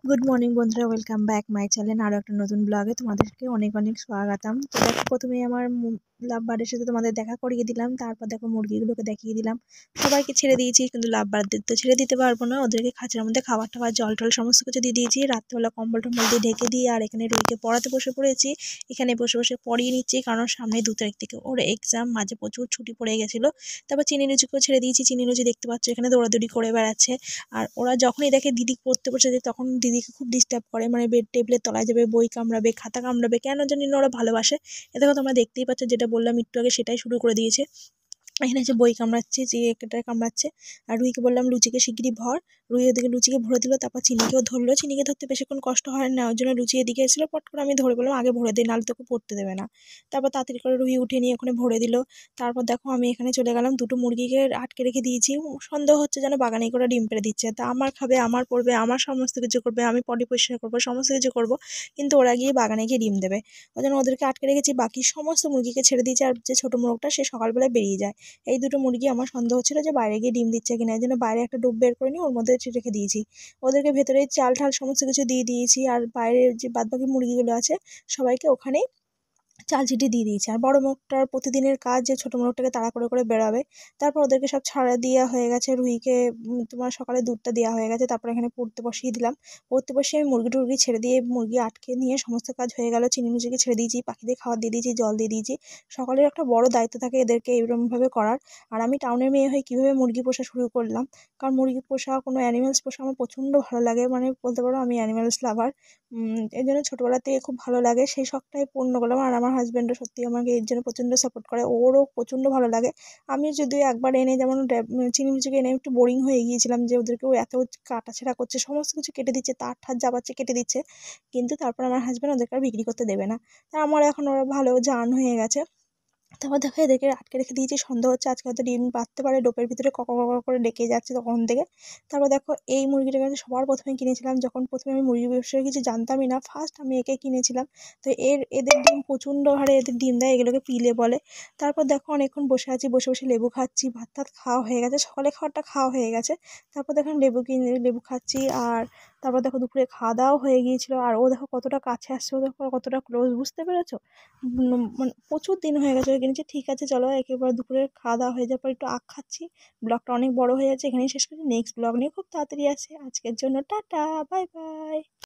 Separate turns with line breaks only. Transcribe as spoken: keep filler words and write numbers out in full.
Good morning বন্ধুরা, welcome back my channel. আরও একটা নতুন ব্লগে তোমাদেরকে অনেক অনেক স্বাগতম। তো দেখো, প্রথমেই আমার লাভ বার্ডের সাথে তোমাদের দেখা করিয়ে দিলাম, তারপর দেখো মুরগিগুলোকে দেখিয়ে দিলাম। সবাইকে ছেড়ে দিয়েছি, কিন্তু লাভ বার্ডদের তো ছেড়ে দিতে পারবো না। ওদেরকে খাঁচার মধ্যে খাবার টাবার জল টল সমস্ত কিছু দিয়ে দিয়েছি। রাত্রেবেলা কম্বল টম্বল দিয়ে ঢেকে দিয়ে আর এখানে রুইকে পড়াতে বসে পড়েছি। এখানে বসে বসে পড়িয়ে নিচ্ছি, কারণ সামনে দু তারিখ থেকে ওর এক্সাম, মাঝে প্রচুর ছুটি পড়ে গেছিলো। তারপর চিনি লুচিকেও ছেড়ে দিয়েছি। চিনি লুচি দেখতে পাচ্ছ এখানে দৌড়াদৌড়ি করে বেড়াচ্ছে। আর ওরা যখনই দেখে দিদি পড়তে বসেছে তখন দিদিকে খুব ডিস্টার্ব করে, মানে বেড টেবিলের তলায় যাবে, বই কামড়াবে, খাতা কামড়াবে, কেন জানি না ওরা ভালোবাসে। এ দেখো, তোমরা দেখতেই পাচ্ছ, যেটা বললাম একটু আগে সেটাই শুরু করে দিয়েছে। এখানে হচ্ছে বই কামড়াচ্ছে, যে একটা কামড়াচ্ছে। আর রুইকে বললাম লুচিকে শিগগিরই ভর। রুই ওদিকে লুচিকে ভরে দিল, তারপর চিনিকেও ধরলো। চিনিকে ধরতে বেশিক্ষণ কষ্ট হয় না, ওর জন্য লুচি এদিকে এসেছিল, পট করে আমি ধরে বললাম আগে ভরে দিই, নাহলে তোকে পড়তে দেবে না। তারপর তাড়াতাড়ি করে রুই উঠে নিয়ে ওখানে ভরে দিল। তারপর দেখো আমি এখানে চলে গেলাম, দুটো মুরগিকে আটকে রেখে দিয়েছি। সন্দেহ হচ্ছে যেন বাগানে করে ডিম পেড়ে দিচ্ছে, তা আমার খাবে, আমার পড়বে, আমার সমস্ত কিছু করবে, আমি পটি পরিষ্কার করবো, সমস্ত কিছু করবো, কিন্তু ওরা গিয়ে বাগানে গিয়ে ডিম দেবে। ওই জন্য ওদেরকে আটকে রেখেছি। বাকি সমস্ত মুরগিকে ছেড়ে দিয়েছি, আর যে ছোটো মোরগটা সে সকালবেলায় বেরিয়ে যায়। এই দুটো মুরগি আমার সন্দেহ হচ্ছিল যে বাইরে গিয়ে ডিম দিচ্ছে কিনা, এই জন্য বাইরে একটা ডোব বের করে নিয়ে ওর মধ্যে রেখে দিয়েছি। ওদেরকে ভেতরে চাল ঠাল সমস্ত কিছু দিয়ে দিয়েছি, আর বাইরের যে বাদবাকি মুরগিগুলো আছে সবাইকে ওখানেই চাল ছিটি দিয়ে দিয়েছি। আর বড় মোরগটার প্রতিদিনের কাজ যে ছোটো মোরগটাকে তাড়া করে করে বেরোবে। তারপর ওদেরকে সব ছাড়া দেওয়া হয়ে গেছে। রুইকে তোমার সকালে দুধটা দেওয়া হয়ে গেছে। তারপর এখানে পড়তে বসিয়ে দিলাম। পড়তে বসিয়ে আমি মুরগি টুরগি ছেড়ে দিয়ে মুরগি আটকে নিয়ে সমস্ত কাজ হয়ে গেল। চিনি মুচিকে ছেড়ে দিয়েছি, পাখিদের খাবার দিয়ে দিয়েছি, জল দিয়ে দিয়েছি। সকালের একটা বড় দায়িত্ব থাকে এদেরকে এরকমভাবে করার। আর আমি টাউনের মেয়ে হয়ে কীভাবে মুরগি পোষা শুরু করলাম, কারণ মুরগি পোষা, কোনো অ্যানিমেলস পোষা আমার প্রচণ্ড ভালো লাগে, মানে বলতে পারো আমি অ্যানিমেলস লাভার। এই জন্য ছোটোবেলা থেকে খুব ভালো লাগে, সেই শখটাই পূর্ণ করলাম। আর আমার হাজব্যান্ডও সত্যি আমাকে এর জন্য প্রচণ্ড সাপোর্ট করে, ওরও প্রচণ্ড ভালো লাগে। আমি যদিও একবার এনে, যেমন চিনি মিচুকে এনে একটু বোরিং হয়ে গিয়েছিলাম, যে ওদেরকেও এত কাটাছেঁড়া করছে, সমস্ত কিছু কেটে দিচ্ছে, তার ঠার যাবাচ্ছে কেটে দিচ্ছে, কিন্তু তারপর আমার হাজব্যান্ড ওদেরকে আর বিক্রি করতে দেবে না। তা আমার এখন ওরা ভালো জান হয়ে গেছে। তারপর দেখো এদেরকে আটকে রেখে দিয়েছি, সন্দেহ হচ্ছে আজকে হয়তো ডিম পাড়তে পারে, ডোপের ভিতরে কক কক করে ডেকে যাচ্ছে তখন থেকে। তারপর দেখো এই মুরগিটাকে আমি সবার প্রথমে কিনেছিলাম, যখন প্রথমে আমি মুরগি ব্যবসায় কিছু জানতামই না, ফার্স্ট আমি একে কিনেছিলাম। তো এর এদের ডিম প্রচণ্ড হারে এদের ডিম দেয়, এগুলোকে পিলে বলে। তারপর দেখো অনেকক্ষণ বসে আছি, বসে বসে লেবু খাচ্ছি, ভাত টাত খাওয়া হয়ে গেছে, সকালে খাওয়াটা খাওয়া হয়ে গেছে। তারপর দেখো লেবু কিনে লেবু খাচ্ছি। আর তারপর দেখো দুপুরে খাওয়া দাওয়া হয়ে গিয়েছিল। আর ও দেখো কতটা কাছে আসছে, ও দেখো কতটা ক্লোজ, বুঝতে পেরেছো? মানে প্রচুর দিন হয়ে গেছে ওই কিনেছি। ঠিক আছে, চলো একেবারে দুপুরে খাওয়া দাওয়া হয়ে যাওয়ার পর একটু আখ খাচ্ছি। ব্লগটা অনেক বড় হয়ে যাচ্ছে, এখানেই শেষ করছি। নেক্সট ব্লগ নিয়ে খুব তাড়াতাড়ি আসে। আজকের জন্য টাটা, বাই বাই।